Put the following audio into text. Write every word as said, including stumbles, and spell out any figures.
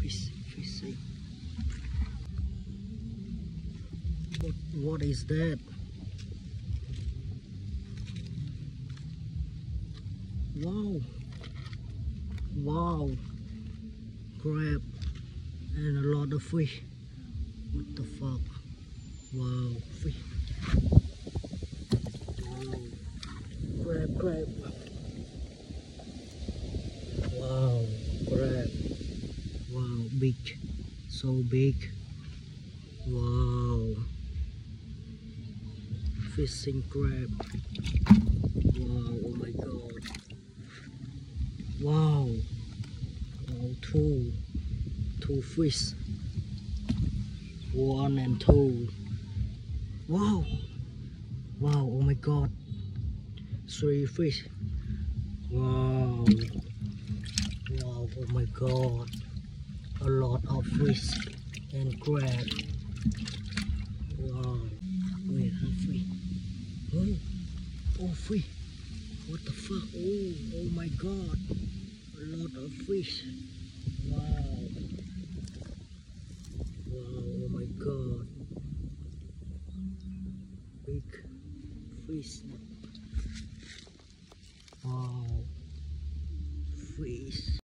fish, fishing. What, what is that? Wow. Wow. Crab and a lot of fish. What the fuck? Wow, fish. Wow. Crab, crab. Wow, crab. Wow, big. So big. Wow. Fishing crab. Wow, oh my god. Wow. Oh, two. Two fish. One and two. Wow. Wow, oh my god. Three fish. Wow. Wow, oh my god. A lot of fish and crab. Wow. Wait, fish. Oh, oh fish. What the fuck? Oh, oh my god. A lot of fish. Wow. Wow, oh my god. Big fish.